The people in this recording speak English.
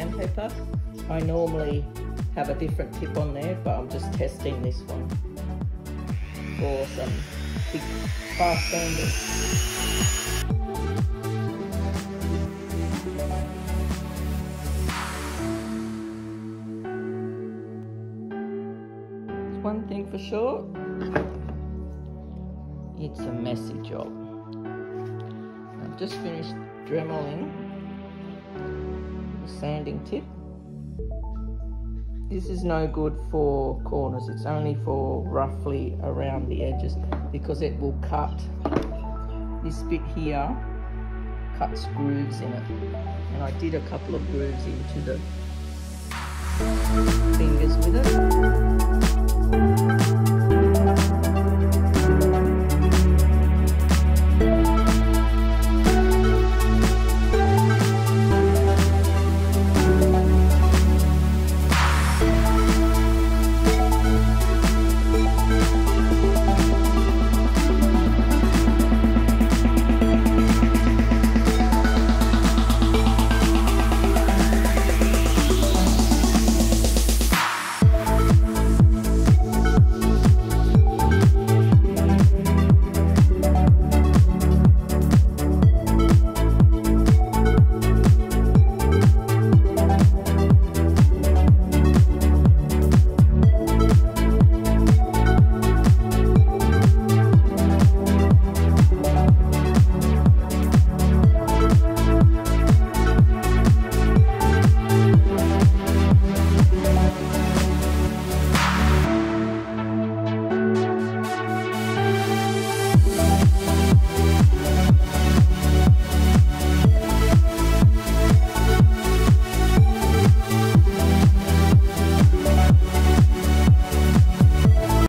sandpaper. I normally have a different tip on there, but I'm just testing this one for some big fast sanders. One thing for sure, it's a messy job. I've just finished dremeling the sanding tip. This is no good for corners, it's only for roughly around the edges because it will cut this bit here, cuts grooves in it. And I did a couple of grooves into the fingers with it.